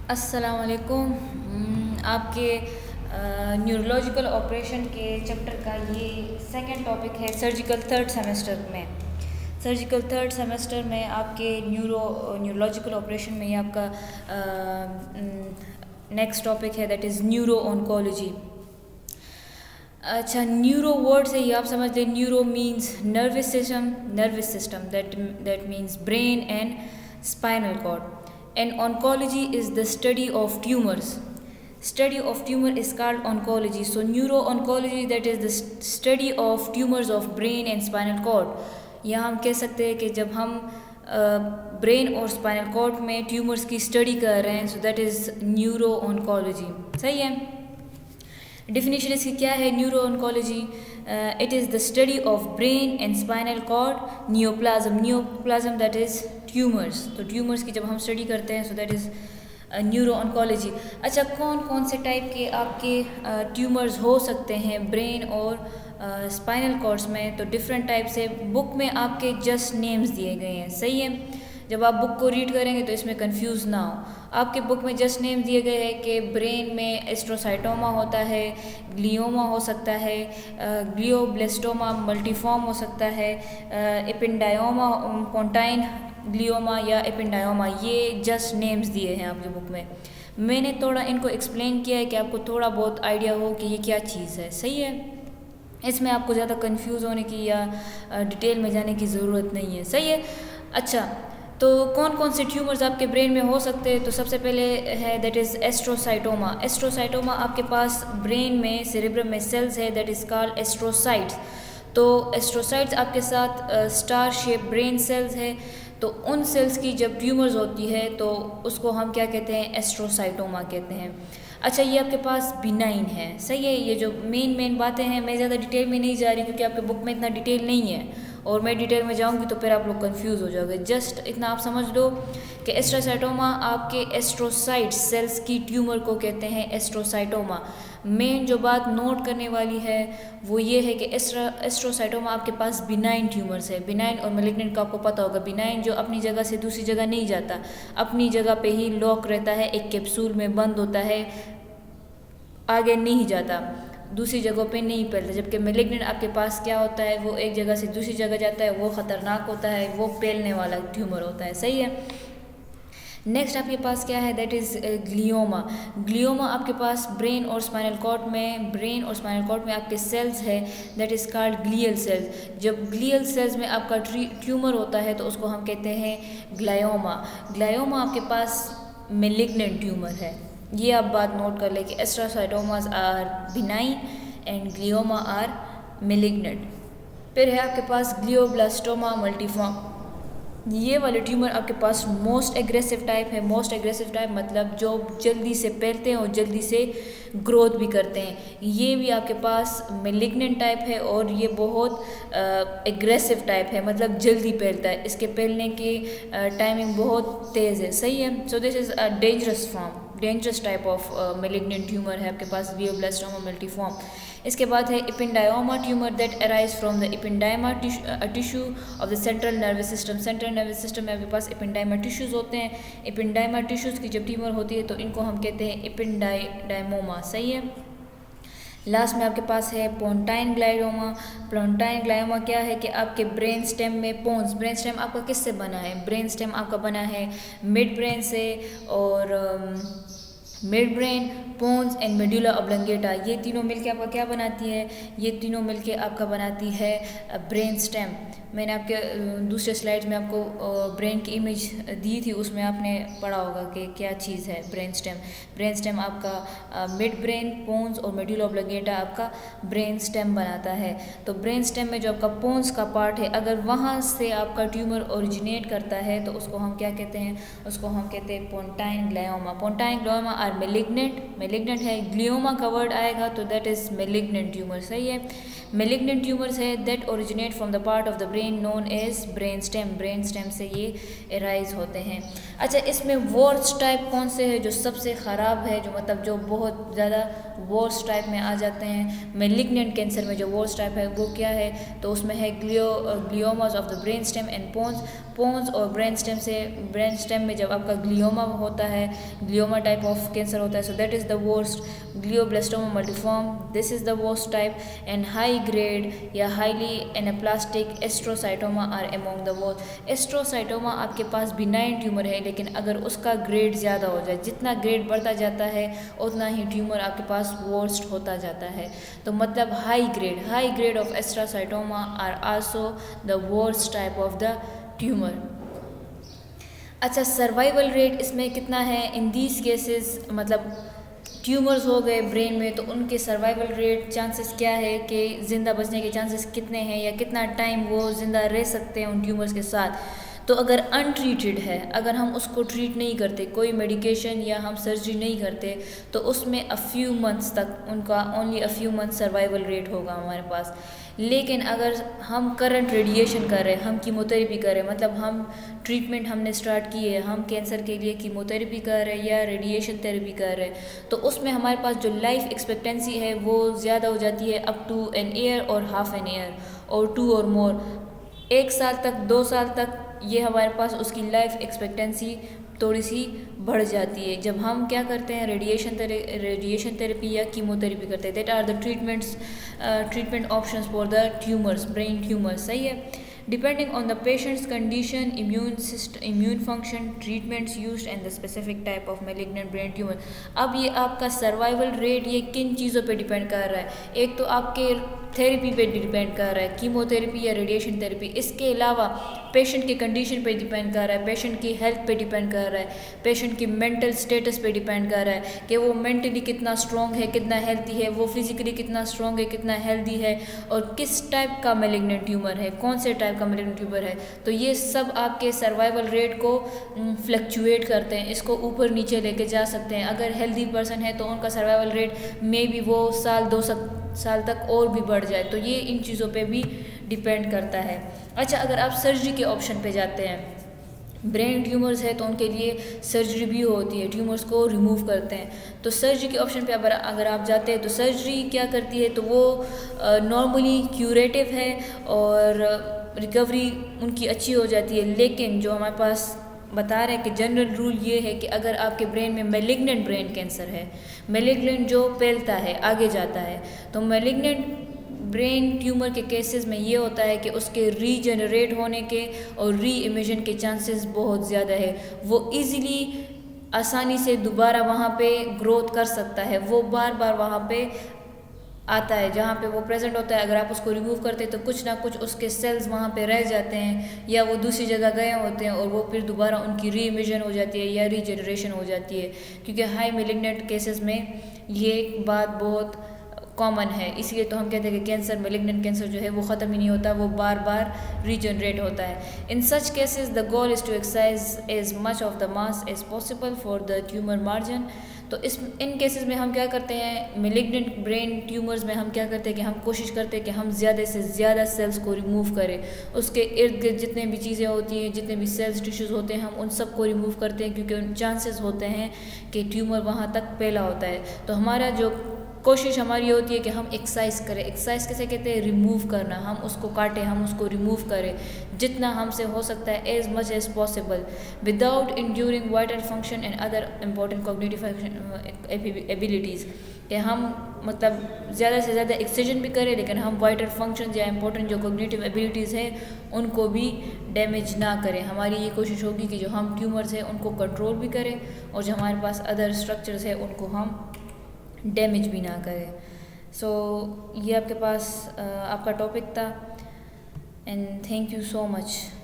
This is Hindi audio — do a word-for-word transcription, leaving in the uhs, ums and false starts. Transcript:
अस्सलाम वालेकुम। हम्म, आपके न्यूरोलॉजिकल ऑपरेशन के चैप्टर का ये सेकंड टॉपिक है सर्जिकल थर्ड सेमेस्टर में। सर्जिकल थर्ड सेमेस्टर में आपके न्यूरो न्यूरोलॉजिकल ऑपरेशन में ये आपका नेक्स्ट टॉपिक है, दैट इज़ न्यूरो ऑन्कोलॉजी। अच्छा, न्यूरो वर्ड से ही आप समझ लें, neuro means nervous system, nervous system that that means brain and spinal cord. And oncology is the study of tumors. Study of tumor is called oncology. So neuro-oncology, that is the study of tumors of brain and spinal cord. यहाँ हम कह सकते हैं कि जब हम ब्रेन और स्पाइनल कॉर्ड में ट्यूमर्स की स्टडी कर रहे हैं, सो दैट इज़ न्यूरो-ओंकोलॉजी. सही है. डिफिनीशन इसकी क्या है? Neuro oncology, it is the study of brain and spinal cord, neoplasm, neoplasm that is tumours. तो ट्यूमर्स की जब हम स्टडी करते हैं, so that is neuro oncology. अच्छा, कौन कौन से टाइप के आपके ट्यूमर्स uh, हो सकते हैं ब्रेन और स्पाइनल uh, कॉर्ड्स में? तो डिफरेंट टाइप से बुक में आपके जस्ट नेम्स दिए गए हैं. सही है. जब आप बुक को रीड करेंगे तो इसमें कंफ्यूज ना हो. आपके बुक में जस्ट नेम दिए गए हैं कि ब्रेन में एस्ट्रोसाइटोमा होता है, ग्लियोमा हो सकता है, ग्लियोब्लास्टोमा मल्टीफॉर्म हो सकता है, एपिंडायोमा, पोंटाइन ग्लियोमा या एपिंडायोमा. ये जस्ट नेम्स दिए हैं आपके बुक में. मैंने थोड़ा इनको एक्सप्लेन किया है कि आपको थोड़ा बहुत आइडिया हो कि ये क्या चीज़ है. सही है. इसमें आपको ज़्यादा कंफ्यूज होने की या डिटेल में जाने की ज़रूरत नहीं है. सही है. अच्छा, तो कौन कौन से ट्यूमर्स आपके ब्रेन में हो सकते हैं? तो सबसे पहले है दैट इज़ एस्ट्रोसाइटोमा. एस्ट्रोसाइटोमा आपके पास ब्रेन में सेरेब्रम में सेल्स है, दैट इज़ कॉल्ड एस्ट्रोसाइट्स. तो एस्ट्रोसाइट्स आपके साथ स्टार शेप ब्रेन सेल्स है. तो उन सेल्स की जब ट्यूमर्स होती है तो उसको हम क्या कहते हैं? एस्ट्रोसाइटोमा कहते हैं. अच्छा, ये आपके पास बिनाइन है. सही है. ये जो मेन मेन बातें हैं, मैं ज़्यादा डिटेल में नहीं जा रही क्योंकि आपके बुक में इतना डिटेल नहीं है, और मैं डिटेल में जाऊंगी तो फिर आप लोग कंफ्यूज हो जाओगे. जस्ट इतना आप समझ लो कि एस्ट्रोसाइटोमा आपके एस्ट्रोसाइट सेल्स की ट्यूमर को कहते हैं एस्ट्रोसाइटोमा. मेन जो बात नोट करने वाली है वो ये है कि एस्ट्रा एस्ट्रोसाइटोमा आपके पास बिनाइन ट्यूमर्स है. बिनाइन और मैलिग्नेंट का आपको पता होगा. बिनाइन जो अपनी जगह से दूसरी जगह नहीं जाता, अपनी जगह पे ही लॉक रहता है, एक कैप्सूल में बंद होता है, आगे नहीं जाता, दूसरी जगहों पे नहीं फैलता. जबकि मैलिग्नेंट आपके पास क्या होता है? वो एक जगह से दूसरी जगह जाता है, वो ख़तरनाक होता है, वो फैलने वाला ट्यूमर होता है. सही है. नेक्स्ट आपके पास क्या है? That is glioma. ग्लियोमा आपके पास ब्रेन और स्पाइनल कॉर्ड में ब्रेन और स्पाइनल कॉर्ड में आपके सेल्स है, that is called glial cells. जब ग्लियल सेल्स में आपका ट्यूमर होता है तो उसको हम कहते हैं ग्लायोमा. ग्लायोमा आपके पास मैलिग्नेंट ट्यूमर है. ये आप बात नोट कर लें कि astrocytomas are benign and glioma are malignant. फिर है आपके पास ग्लियोब्लास्टोमा मल्टीफॉर्म. ये वाले ट्यूमर आपके पास मोस्ट एग्रेसिव टाइप है. मोस्ट एग्रेसिव टाइप मतलब जो जल्दी से फैलते हैं और जल्दी से ग्रोथ भी करते हैं. ये भी आपके पास मैलिग्नेंट टाइप है और ये बहुत एग्रेसिव टाइप है, मतलब जल्दी फैलता है. इसके फैलने की टाइमिंग बहुत तेज़ है. सही है. So this is a dangerous form, dangerous type of malignant tumour है आपके पास, ग्लियोब्लास्टोमा मल्टीफॉर्म. इसके बाद है ependymoma tumour that arise from the ependyma tissue of the central nervous system. Central nervous system में आपके पास एपिंडाइमा टिश्यूज़ होते हैं. एपिंडाइमा टिश्यूज़ की जब ट्यूमर होती है तो इनको हम कहते हैं एपिंडाइमोमा. सही है. लास्ट में आपके पास है पोंटाइन ग्लायोमा. पोंटाइन ग्लायोमा क्या है कि आपके ब्रेन स्टेम में पोन्स, ब्रेन स्टेम आपका किससे बना है? ब्रेन स्टेम आपका बना है मिड ब्रेन से, और mid brain, pons and medulla oblongata, ये तीनों मिलके आपका क्या बनाती है? ये तीनों मिलके आपका बनाती है ब्रेन स्टेम. मैंने आपके दूसरे स्लाइड में आपको ब्रेन की इमेज दी थी, उसमें आपने पढ़ा होगा कि क्या चीज़ है ब्रेन स्टेम. ब्रेन स्टेम आपका मिड ब्रेन, पोन्स और मेडुला ऑब्लंगेटा आपका ब्रेन स्टेम बनाता है. तो ब्रेन स्टेम में जो आपका पोन्स का पार्ट है, अगर वहाँ से आपका ट्यूमर ओरिजिनेट करता है तो उसको हम क्या कहते हैं? उसको हम कहते हैं pontine glioma. Pontine glioma are malignant. Malignant है. ग्लियोमा का वर्ड आएगा तो दैट इज़ मैलिग्नेंट ट्यूमर. सही है. मेलिग्नेंट ट्यूमर्स है that originate from the part of the brain known as brain stem, brain stem से ये एराइज होते हैं। अच्छा, इसमें वर्स्ट टाइप कौन से है जो सबसे ख़राब है, जो मतलब जो बहुत ज़्यादा वर्स्ट टाइप में आ जाते हैं? मेलिग्नेंट कैंसर में जो वर्स्ट टाइप है वो क्या है? तो उसमें है glio gliomas of the brain stem and pons. Pons और ब्रेन स्टेम से, ब्रेन स्टेम में जब आपका ग्लियोमा होता है, ग्लियोमा टाइप ऑफ कैंसर होता है, so that is the worst. Glioblastoma multiform, this is the worst type. And high grade या highly anaplastic astrocytoma are among the worst. Astrocytoma आपके पास बिनाइन ट्यूमर है, लेकिन अगर उसका ग्रेड ज़्यादा हो जाए, जितना ग्रेड बढ़ता जाता है उतना ही ट्यूमर आपके पास वर्स्ट होता जाता है। तो मतलब high grade high grade of astrocytoma are also the worst type of the tumour. अच्छा, सर्वाइवल रेट इसमें कितना है? इन दीज केसेस मतलब ट्यूमर्स हो गए ब्रेन में, तो उनके सर्वाइवल रेट चांसेस क्या है कि ज़िंदा बचने के चांसेस कितने हैं या कितना टाइम वो ज़िंदा रह सकते हैं उन ट्यूमर्स के साथ? तो अगर अनट्रीटेड है, अगर हम उसको ट्रीट नहीं करते, कोई मेडिकेशन या हम सर्जरी नहीं करते, तो उसमें अ फ्यू मंथ्स तक उनका only a few month survival rate होगा हमारे पास। लेकिन अगर हम करंट रेडिएशन कर रहे हैं, हम कीमोथेरेपी कर रहे हैं, मतलब हम ट्रीटमेंट हमने स्टार्ट की है, हम कैंसर के लिए कीमोथेरेपी कर रहे हैं या रेडिएशन थेरेपी कर रहे हैं, तो उसमें हमारे पास जो लाइफ एक्सपेक्टेंसी है वो ज़्यादा हो जाती है, अप टू एन ईयर और हाफ एन ईयर और टू और मोर, एक साल तक, दो साल तक ये हमारे पास उसकी लाइफ एक्सपेक्टेंसी थोड़ी सी बढ़ जाती है जब हम क्या करते हैं, रेडिएशन रेडिएशन थेरेपी या कीमोथेरेपी करते हैं। That are the treatments treatment options for the tumours, brain tumours. सही है। Depending on the patient's condition, immune system, immune function, treatments used and the specific type of malignant brain tumour. अब ये आपका सर्वाइवल रेट ये किन चीज़ों पे डिपेंड कर रहा है? एक तो आपके थेरेपी पे डिपेंड कर रहा है, कीमोथेरेपी या रेडिएशन थेरेपी। इसके अलावा पेशेंट के कंडीशन पे डिपेंड कर रहा है, पेशेंट की हेल्थ पे डिपेंड कर रहा है, पेशेंट की मेंटल स्टेटस पे डिपेंड कर रहा है कि वो मेंटली कितना स्ट्रॉन्ग है, कितना हेल्थी है, वो फिजिकली कितना स्ट्रॉन्ग है, कितना हेल्दी है, और किस टाइप का मैलिग्नेंट ट्यूमर है, कौन से टाइप का मैलिग्नेंट ट्यूमर है। तो ये सब आपके सर्वाइवल रेट को फ्लक्चुएट करते हैं, इसको ऊपर नीचे लेके जा सकते हैं। अगर हेल्दी पर्सन है तो उनका सर्वाइवल रेट मे बी वो साल दो साल तक और भी बढ़ जाए। तो ये इन चीज़ों पे भी डिपेंड करता है। अच्छा, अगर आप सर्जरी के ऑप्शन पे जाते हैं, ब्रेन ट्यूमर्स है तो उनके लिए सर्जरी भी होती है, ट्यूमर्स को रिमूव करते हैं। तो सर्जरी के ऑप्शन पे अगर अगर आप जाते हैं तो सर्जरी क्या करती है, तो वो नॉर्मली क्यूरेटिव है और रिकवरी उनकी अच्छी हो जाती है। लेकिन जो हमारे पास बता रहे हैं कि जनरल रूल ये है कि अगर आपके ब्रेन में मैलिग्नेंट ब्रेन कैंसर है, मैलिग्नेंट जो फैलता है आगे जाता है, तो मैलिग्नेंट ब्रेन ट्यूमर के केसेस में ये होता है कि उसके रीजनरेट होने के और री इमेजन के चांसेस बहुत ज़्यादा है। वो इजीली आसानी से दोबारा वहाँ पे ग्रोथ कर सकता है, वो बार बार वहाँ पे आता है जहाँ पे वो प्रेजेंट होता है। अगर आप उसको रिमूव करते हैं तो कुछ ना कुछ उसके सेल्स वहाँ पे रह जाते हैं या वो दूसरी जगह गए होते हैं और वो फिर दोबारा उनकी री इमेजन हो जाती है या रीजनरेशन हो जाती है। क्योंकि हाई मैलिग्नेंट केसेस में ये बात बहुत कॉमन है, इसलिए तो हम कहते हैं कि कैंसर, मैलिग्नेंट कैंसर जो है वो ख़त्म ही नहीं होता, वो बार बार रीजनरेट होता है। In such cases the goal is to exercise as much of the mass as possible for the tumour margin. तो इस इन केसेस में हम क्या करते हैं, मैलिग्नेंट ब्रेन ट्यूमर्स में हम क्या करते हैं कि हम कोशिश करते हैं कि हम ज़्यादा से ज़्यादा सेल्स को रिमूव करें। उसके इर्द गिर्द जितने भी चीज़ें होती हैं, जितने भी सेल्स टिश्यूज़ होते हैं, हम उन सब को रिमूव करते हैं, क्योंकि चांसेस होते हैं कि ट्यूमर वहाँ तक फैला होता है। तो हमारा जो कोशिश हमारी होती है कि हम एक्सरसाइज करें। एक्सरसाइज कैसे कहते हैं, रिमूव करना, हम उसको काटें, हम उसको रिमूव करें जितना हमसे हो सकता है, as much as possible, without enduring vital function and other important cognitive abilities. कि हम मतलब ज़्यादा से ज़्यादा एक्सटेंशन भी करें, लेकिन हम वाइटल फंक्शन या इंपॉर्टेंट जो कॉग्निटिव एबिलिटीज़ हैं उनको भी डैमेज ना करें। हमारी ये कोशिश होगी कि जो हम ट्यूमर्स हैं उनको कंट्रोल भी करें और जो हमारे पास अदर स्ट्रक्चर्स हैं उनको हम डैमेज भी ना करें। सो so, ये आपके पास uh, आपका टॉपिक था, and thank you so much.